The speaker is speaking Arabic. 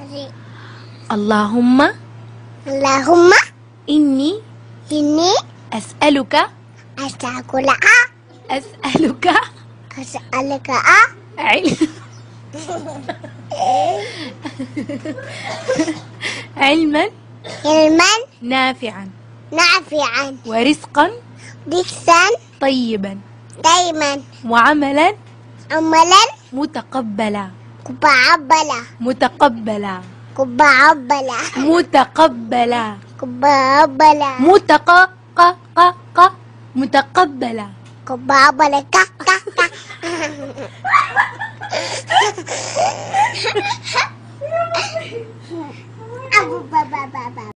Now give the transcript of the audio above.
اللهم إني أسألك علما نافعا ورزقا طيبا وعملا متقبلا متقبلا متقبلا